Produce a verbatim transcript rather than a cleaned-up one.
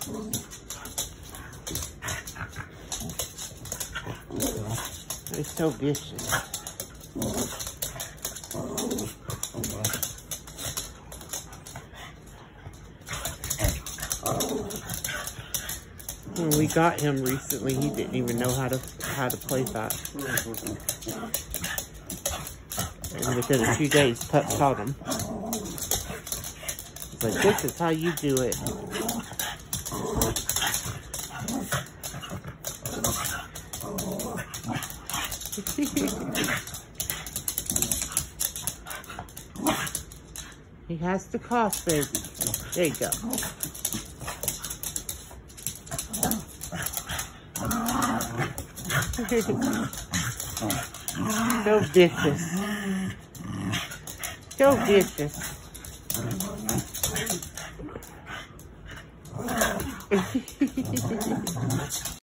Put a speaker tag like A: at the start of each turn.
A: They're so vicious. When we got him recently, he didn't even know how to how to play that. And within a few days, Pup taught him. He's like, this is how you do it. He has to cough, baby. There you go. So vicious. So vicious.